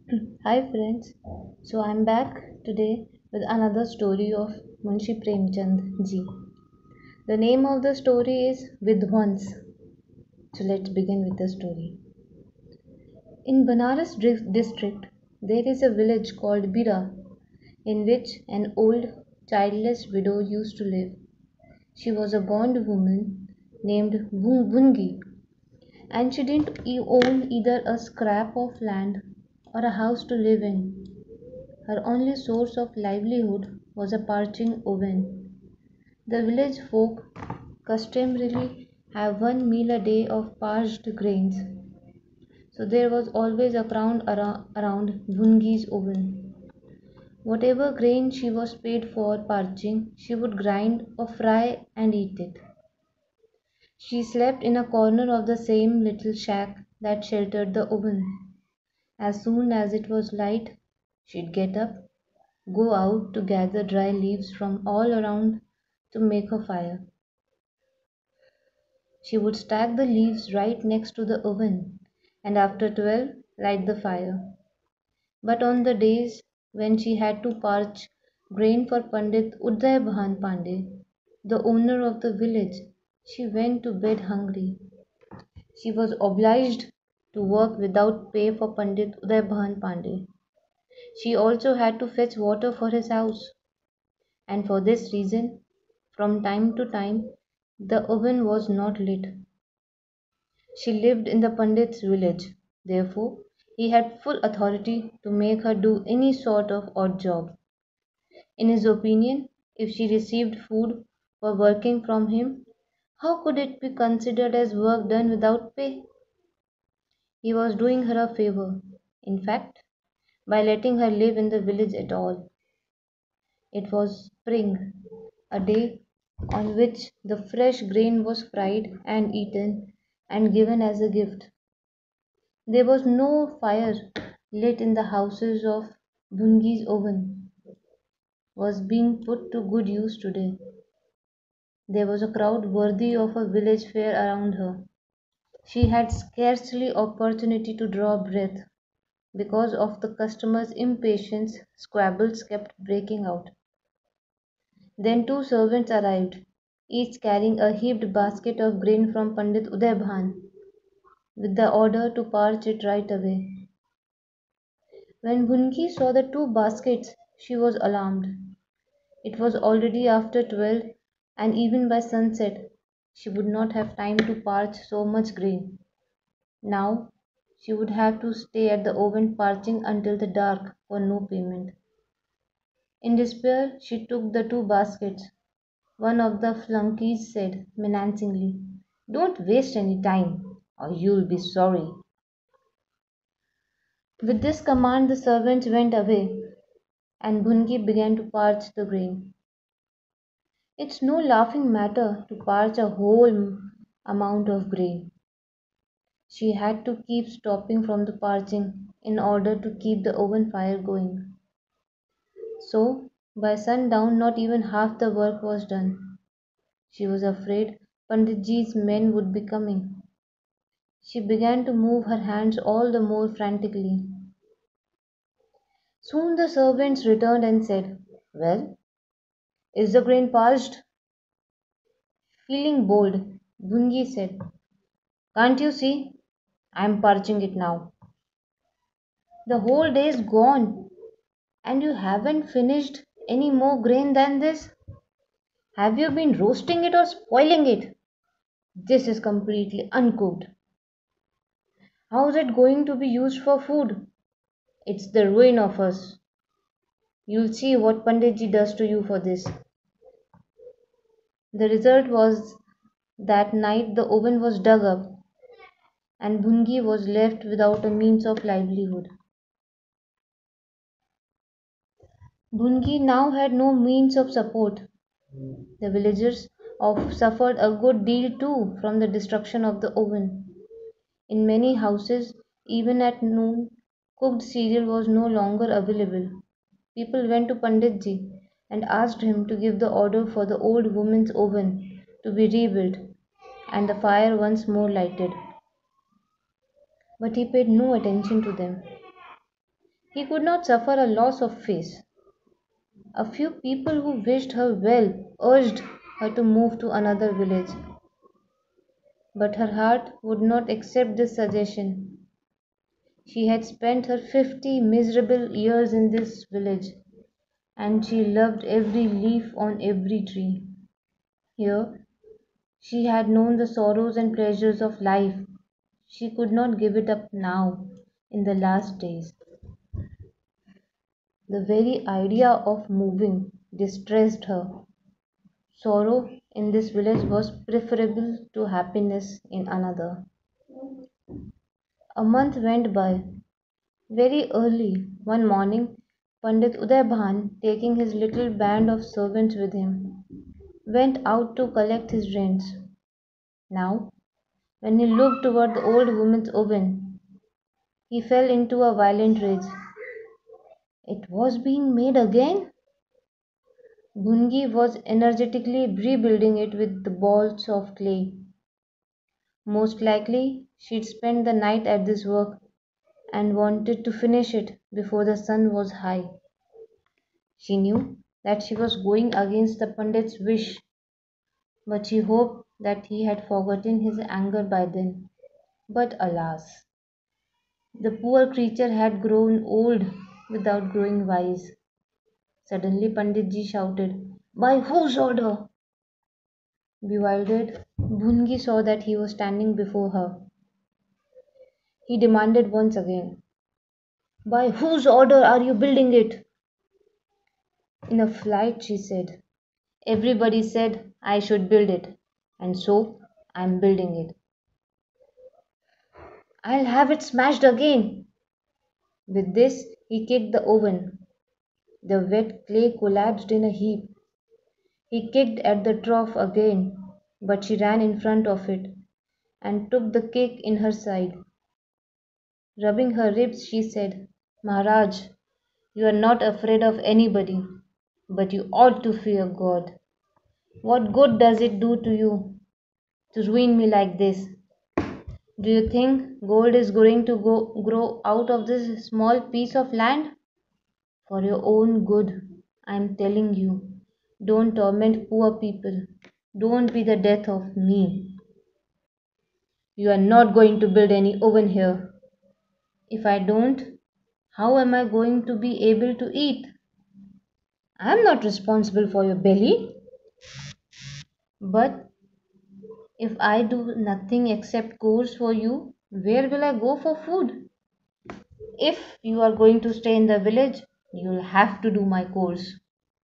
Hi friends, so I'm back today with another story of Munshi Premchand ji. The name of the story is Vidwans. So let's begin with the story. In Banaras district, there is a village called Bira in which an old childless widow used to live. She was a bondwoman named Bungi, and she didn't own either a scrap of land or a house to live in. Her only source of livelihood was a parching oven. The village folk customarily have one meal a day of parched grains, so there was always a crowd around Bungi's oven. Whatever grain she was paid for parching, she would grind or fry and eat it. She slept in a corner of the same little shack that sheltered the oven. As soon as it was light, she'd get up, go out to gather dry leaves from all around to make a fire. She would stack the leaves right next to the oven, and after 12 light the fire. But on the days when she had to parch grain for Pandit Uday Bhan Pandey, the owner of the village, she went to bed hungry. She was obliged to work without pay for Pandit Uday Bhan Pandey. She also had to fetch water for his house, and for this reason, from time to time, the oven was not lit. She lived in the Pandit's village, therefore, he had full authority to make her do any sort of odd job. In his opinion, if she received food for working from him, how could it be considered as work done without pay? He was doing her a favor, in fact, by letting her live in the village at all. It was spring, a day on which the fresh grain was fried and eaten and given as a gift. There was no fire lit in the houses of Bungi's oven was being put to good use today. There was a crowd worthy of a village fair around her. She had scarcely opportunity to draw breath. Because of the customers' impatience, squabbles kept breaking out. Then two servants arrived, each carrying a heaped basket of grain from Pandit Uday Bhan, with the order to parch it right away. When Bunki saw the two baskets, she was alarmed. It was already after 12, and even by sunset, she would not have time to parch so much grain. Now, she would have to stay at the oven parching until the dark for no payment. In despair, she took the two baskets. One of the flunkies said menacingly, "Don't waste any time, or you'll be sorry." With this command, the servants went away, and Bhungi began to parch the grain. It's no laughing matter to parch a whole amount of grain. She had to keep stopping from the parching in order to keep the oven fire going. So, by sundown, not even half the work was done. She was afraid Panditji's men would be coming. She began to move her hands all the more frantically. Soon the servants returned and said, "Well, is the grain parched?" Feeling bold, Bungi said, "Can't you see? I am parching it now." "The whole day is gone, and you haven't finished any more grain than this? Have you been roasting it or spoiling it? This is completely uncooked. How is it going to be used for food? It's the ruin of us. You'll see what Panditji does to you for this." The result was that night the oven was dug up, and Bhungi was left without a means of livelihood. Bhungi now had no means of support. The villagers suffered a good deal too from the destruction of the oven. In many houses, even at noon, cooked cereal was no longer available. People went to Panditji and asked him to give the order for the old woman's oven to be rebuilt and the fire once more lighted. But he paid no attention to them. He could not suffer a loss of face. A few people who wished her well urged her to move to another village, but her heart would not accept this suggestion. She had spent her 50 miserable years in this village, and she loved every leaf on every tree. Here she had known the sorrows and pleasures of life. She could not give it up now, in the last days. The very idea of moving distressed her. Sorrow in this village was preferable to happiness in another. A month went by. Very early one morning, Pandit Udayban, taking his little band of servants with him, went out to collect his rains. Now, when he looked toward the old woman's oven, he fell into a violent rage. It was being made again? Bhungi was energetically rebuilding it with the balls of clay. Most likely, she'd spent the night at this work and wanted to finish it before the sun was high. She knew that she was going against the Pandit's wish, but she hoped that he had forgotten his anger by then. But alas, the poor creature had grown old without growing wise. Suddenly Panditji shouted, "By whose order?" Bewildered, Bhungi saw that he was standing before her. He demanded once again, "By whose order are you building it?" In a flight she said, "Everybody said I should build it, and so I'm building it. I'll have it smashed again." With this, he kicked the oven. The wet clay collapsed in a heap. He kicked at the trough again, but she ran in front of it and took the kick in her side. Rubbing her ribs, she said, "Maharaj, you are not afraid of anybody, but you ought to fear God. What good does it do to you to ruin me like this? Do you think gold is going to grow out of this small piece of land? For your own good, I am telling you, don't torment poor people. Don't be the death of me. You are not going to build any oven here. If I don't, how am I going to be able to eat? I am not responsible for your belly. But if I do nothing except chores for you, where will I go for food? If you are going to stay in the village, you'll have to do my chores.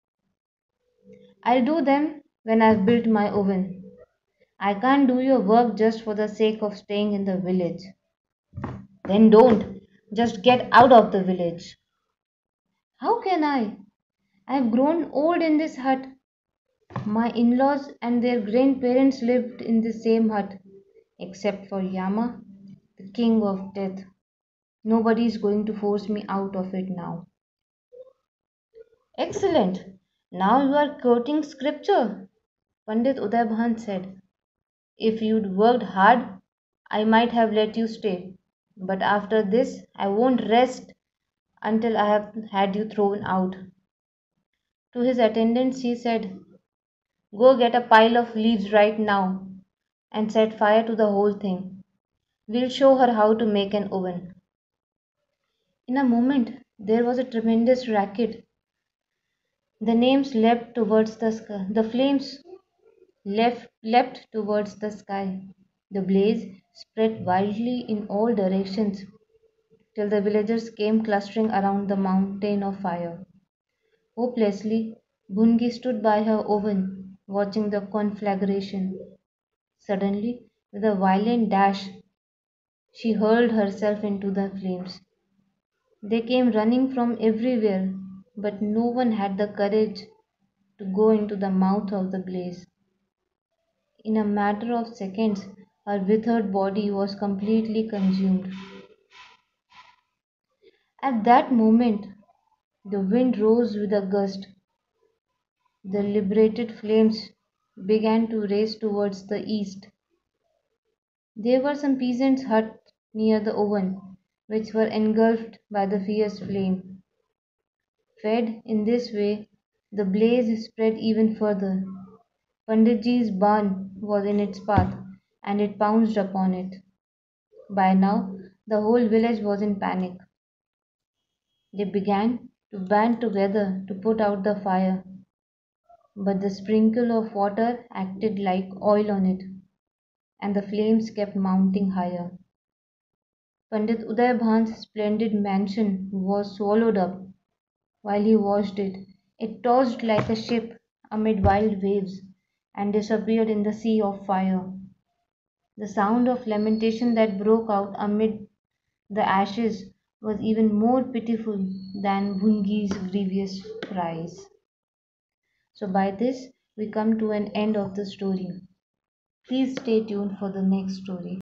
I'll do them when I've built my oven. I can't do your work just for the sake of staying in the village. Then don't. Just get out of the village. How can I? I've grown old in this hut. My in laws and their grandparents lived in the same hut, except for Yama, the king of death. Nobody is going to force me out of it now. Excellent. Now you are quoting scripture, Pandit Udayban said. If you'd worked hard, I might have let you stay. But after this, I won't rest until I have had you thrown out. To his attendants, he said, "Go get a pile of leaves right now and set fire to the whole thing. We'll show her how to make an oven." In a moment, there was a tremendous racket. The names leapt towards the sky. The flames leapt towards the sky. The blaze spread wildly in all directions till the villagers came clustering around the mountain of fire. Hopelessly, Bhungi stood by her oven, watching the conflagration. Suddenly, with a violent dash, she hurled herself into the flames. They came running from everywhere, but no one had the courage to go into the mouth of the blaze. In a matter of seconds, her withered body was completely consumed. At that moment, the wind rose with a gust. The liberated flames began to race towards the east. There were some peasants' huts near the oven, which were engulfed by the fierce flame. Fed in this way, the blaze spread even further. Panditji's barn was in its path, and it pounced upon it. By now, the whole village was in panic. They began to band together to put out the fire, but the sprinkle of water acted like oil on it, and the flames kept mounting higher. Pandit Udaybhan's splendid mansion was swallowed up while he watched it. It tossed like a ship amid wild waves and disappeared in the sea of fire. The sound of lamentation that broke out amid the ashes was even more pitiful than Bhungi's grievous cries. So, by this, we come to an end of the story. Please stay tuned for the next story.